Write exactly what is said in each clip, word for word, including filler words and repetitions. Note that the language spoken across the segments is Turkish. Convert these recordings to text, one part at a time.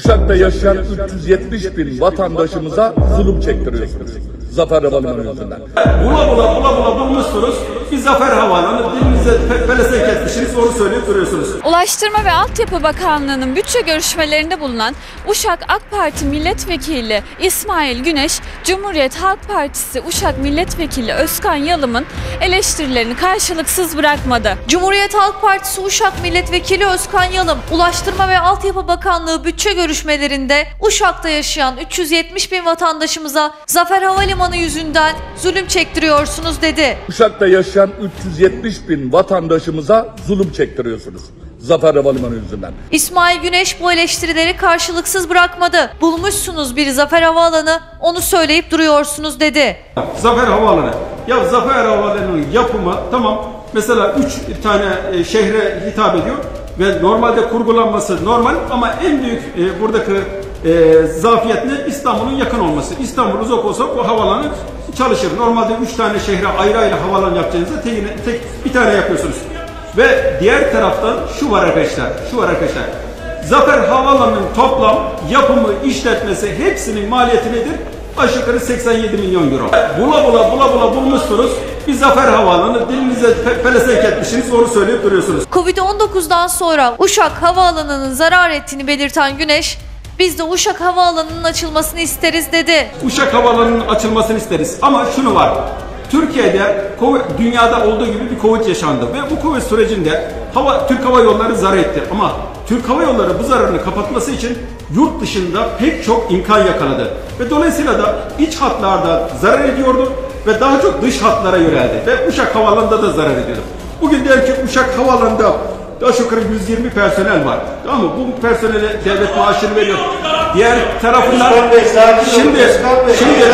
Uşak'ta yaşayan üç yüz yetmiş bin vatandaşımıza zulüm çektiriyorsunuz. Zafer Havalimanı yüzünden. Bula bula bula bula bulmuşsunuz. Bir Zafer Havalimanı dilinize pe pelesenk etmişsiniz, onu söyleyip duruyorsunuz. Ulaştırma ve Altyapı Bakanlığı'nın bütçe görüşmelerinde bulunan Uşak AK Parti Milletvekili İsmail Güneş, Cumhuriyet Halk Partisi Uşak Milletvekili Özkan Yalım'ın eleştirilerini karşılıksız bırakmadı. Cumhuriyet Halk Partisi Uşak Milletvekili Özkan Yalım, Ulaştırma ve Altyapı Bakanlığı bütçe görüşmelerinde Uşak'ta yaşayan üç yüz yetmiş bin vatandaşımıza Zafer Havalimanı yüzünden zulüm çektiriyorsunuz dedi. Uşak'ta yaşayan üç yüz yetmiş bin vatandaşımıza zulüm çektiriyorsunuz. Zafer Havalimanı yüzünden. İsmail Güneş bu eleştirileri karşılıksız bırakmadı. Bulmuşsunuz bir Zafer Havaalanı, onu söyleyip duruyorsunuz dedi. Zafer Havaalanı. Ya Zafer Havaalanı'nın yapımı tamam. Mesela üç tane e, şehre hitap ediyor ve normalde kurgulanması normal ama en büyük e, buradaki e, zafiyet ne? İstanbul'un yakın olması. İstanbul uzak olsa bu havaalanı çalışır. Normalde üç tane şehre ayrı ayrı havaalanı yapacağınızda tek, tek bir tane yapıyorsunuz. Ve diğer taraftan şu var arkadaşlar, şu var arkadaşlar. Zafer Havaalanı'nın toplam yapımı, işletmesi hepsinin maliyeti nedir? Aşağı yukarı seksen yedi milyon euro. Bula bula bula bula bulmuşsunuz. Bir Zafer Havaalanı dilinize pe pelesenk etmişsiniz, onu söyleyip duruyorsunuz. Covid on dokuzdan sonra Uşak Havaalanı'nın zarar ettiğini belirten Güneş, biz de Uşak Havaalanı'nın açılmasını isteriz dedi. Uşak Havaalanı'nın açılmasını isteriz ama şunu var. Türkiye'de, dünyada olduğu gibi bir Covid yaşandı ve bu Covid sürecinde hava, Türk Hava Yolları zarar etti. Ama Türk Hava Yolları bu zararını kapatması için yurt dışında pek çok imkan yakaladı. Ve dolayısıyla da iç hatlarda zarar ediyordu ve daha çok dış hatlara yöneldi. Ve Uşak Havaalanı'nda da zarar ediyordu. Bugün diyelim ki Uşak Havaalanı'nda aşağı yukarı yüz yirmi personel var. Tamam mı? Bu personele devlet maaşını veriyor. Diğer tarafından şimdi şimdi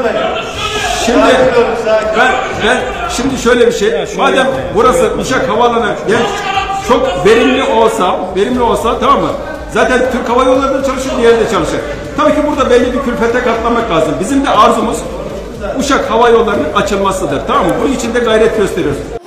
Şimdi ben, ben şimdi şöyle bir şey, madem burası Uşak Havaalanı yani çok verimli olsa, verimli olsa tamam mı? Zaten Türk Hava Yolları da çalışır, diğeri de çalışır. Tabii ki burada belli bir külfete katlamak lazım. Bizim de arzumuz Uşak Hava Yolları'nın açılmasıdır, tamam mı? Bunun için de gayret gösteriyoruz.